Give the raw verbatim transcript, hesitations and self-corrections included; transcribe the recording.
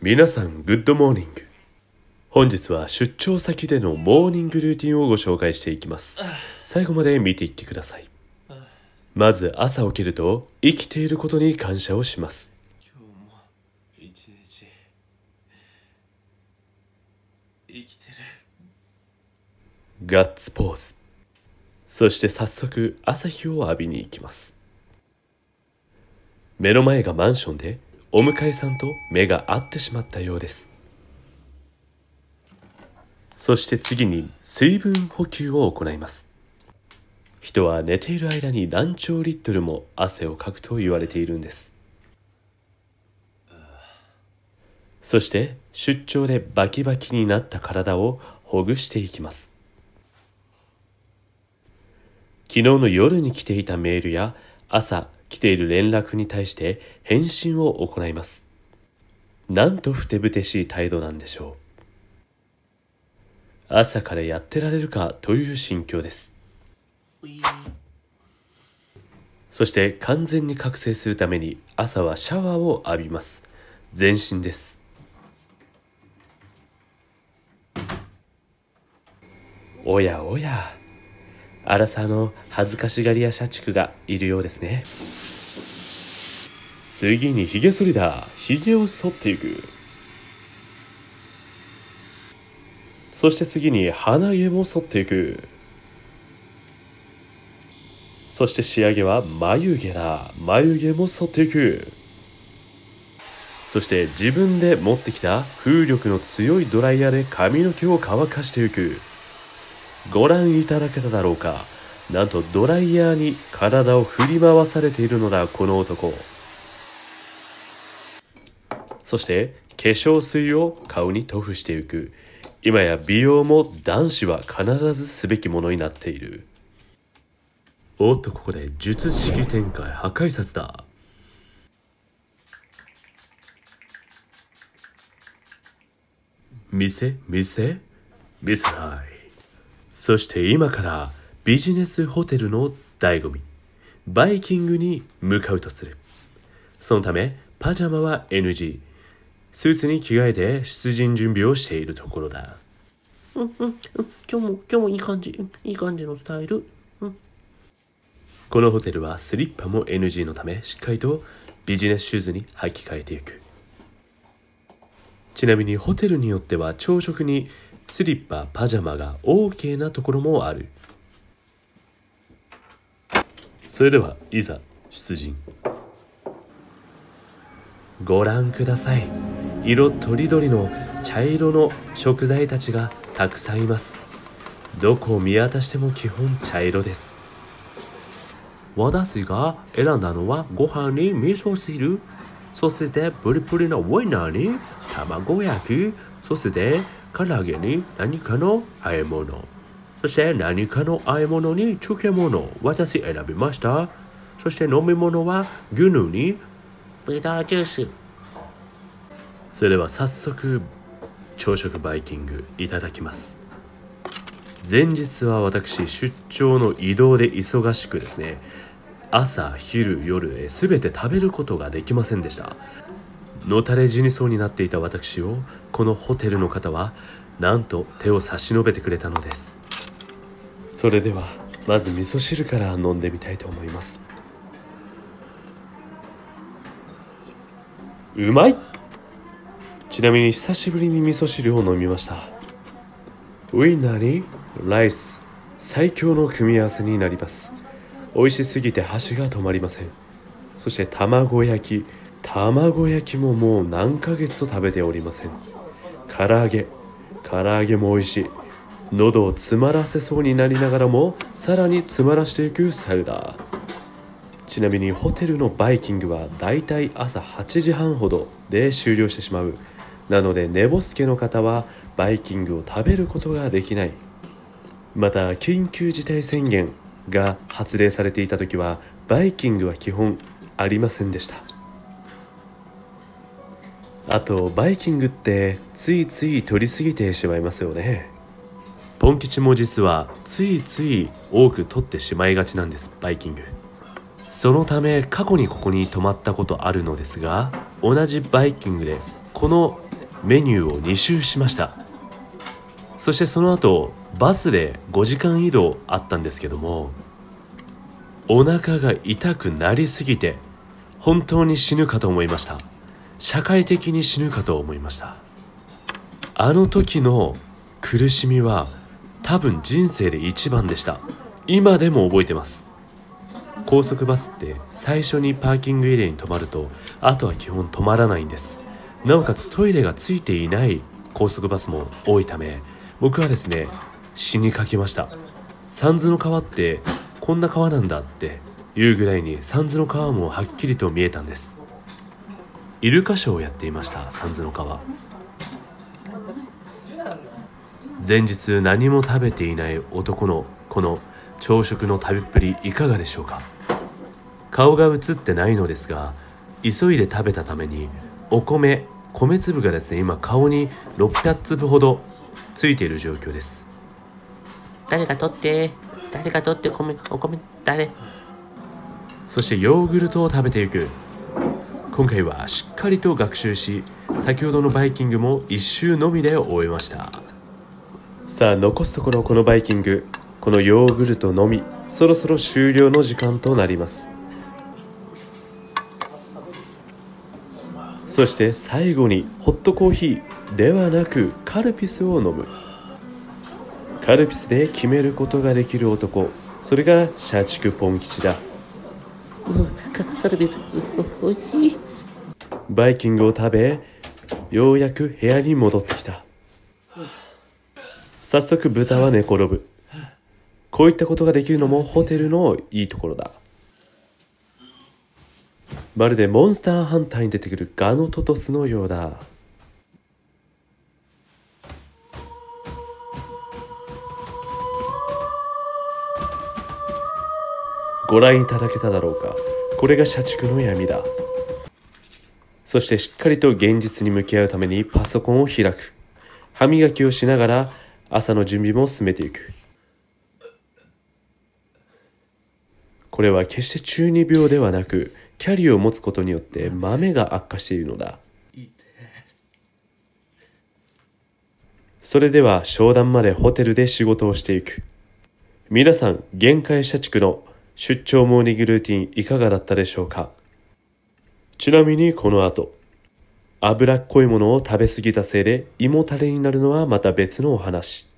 皆さん、グッドモーニング。本日は出張先でのモーニングルーティンをご紹介していきます。最後まで見ていってください。まず朝起きると生きていることに感謝をします。 今日も一日生きてる。 ガッツポーズ。そして早速朝日を浴びに行きます。目の前がマンションでお向かいさんと目が合ってしまったようです。そして次に水分補給を行います。人は寝ている間に何兆リットルも汗をかくと言われているんです。そして出張でバキバキになった体をほぐしていきます。昨日の夜に来ていたメールや朝来ている連絡に対して返信を行います。なんとふてぶてしい態度なんでしょう。朝からやってられるかという心境です。そして完全に覚醒するために朝はシャワーを浴びます。全身です。おやおや、アラサーの恥ずかしがり屋社畜がいるようですね。次にヒゲ剃りだ。ヒゲを剃っていく。そして次に鼻毛も剃っていく。そして仕上げは眉毛だ。眉毛も剃っていく。そして自分で持ってきた風力の強いドライヤーで髪の毛を乾かしていく。ご覧いただけただろうか。なんとドライヤーに体を振り回されているのだ、この男。そして化粧水を顔に塗布していく。今や美容も男子は必ずすべきものになっている。おっと、ここで術式展開破壊殺だ。見せ見せ見せない。そして今からビジネスホテルの醍醐味、バイキングに向かうとする。そのためパジャマは エヌジー、 スーツに着替えて出陣準備をしているところだ。 うんうんうん、今日も今日もいい感じ、いい感じのスタイル。うん、 このホテルはスリッパも エヌジー のためしっかりとビジネスシューズに履き替えていく。ちなみにホテルによっては朝食にスリッパ、パジャマが OK なところもある。それではいざ出陣。ご覧ください。色とりどりの茶色の食材たちがたくさんいます。どこを見渡しても基本茶色です。 私が選んだのはご飯に味噌汁、そしてプリプリのウインナーに卵焼き、そして唐揚げに何かの和え物、そして何かの和え物に漬物、私選びました。そして飲み物は牛乳にビタージュース。 それでは早速朝食バイキングいただきます。前日は私出張の移動で忙しくですね、朝昼夜へ全て食べることができませんでした。のたれ死にそうになっていた私をこのホテルの方はなんと手を差し伸べてくれたのです。それではまず味噌汁から飲んでみたいと思います。うまい。ちなみに久しぶりに味噌汁を飲みました。ウインナーにライス、最強の組み合わせになります。美味しすぎて箸が止まりません。そして卵焼き、卵焼きももう何ヶ月と食べておりません。唐揚げ、唐揚げも美味しい。喉を詰まらせそうになりながらもさらに詰まらしていくサラダ。ちなみにホテルのバイキングはだいたい朝はちじはんほどで終了してしまう。なので寝ぼすけの方はバイキングを食べることができない。また緊急事態宣言が発令されていた時はバイキングは基本ありませんでした。あとバイキングってついつい取りすぎてしまいますよね。ポン吉も実はついつい多く取ってしまいがちなんです、バイキング。そのため過去にここに泊まったことあるのですが、同じバイキングでこのメニューをに周しました。そしてその後バスでごじかん移動あったんですけども、お腹が痛くなりすぎて本当に死ぬかと思いました。社会的に死ぬかと思いました。あの時の苦しみは多分人生で一番でした。今でも覚えてます。高速バスって最初にパーキングエリアに止まるとあとは基本止まらないんです。なおかつトイレがついていない高速バスも多いため、僕はですね死にかけました。三途の川ってこんな川なんだっていうぐらいに三途の川もはっきりと見えたんです。イルカショーをやっていました。三途の川。前日何も食べていない男のこの朝食の食べっぷりいかがでしょうか。顔が映ってないのですが、急いで食べたためにお米米粒がですね今顔にろっぴゃくつぶほどついている状況です。誰か取って誰か取って米お米誰。そしてヨーグルトを食べていく。今回はしっかりと学習し、先ほどのバイキングも一周のみで終えました。 さあ残すところこのバイキング、このヨーグルトのみ、そろそろ終了の時間となります。そして最後にホットコーヒーではなくカルピスを飲む。カルピスで決めることができる男、それが社畜ポン吉だ。 カカルピスおいしい。 バイキングを食べ、ようやく部屋に戻ってきた。早速豚は寝転ぶ。こういったことができるのもホテルのいいところだ。まるでモンスターハンターに出てくるガノトトスのようだ。ご覧いただけただろうか。これが社畜の闇だ。そしてしっかりと現実に向き合うためにパソコンを開く。歯磨きをしながら朝の準備も進めていく。これは決して中二病ではなく、キャリアを持つことによって豆が悪化しているのだ。それでは商談までホテルで仕事をしていく。皆さん、限界社畜の出張モーニングルーティンいかがだったでしょうか。ちなみにこの後、脂っこいものを食べ過ぎたせいで胃もたれになるのはまた別のお話。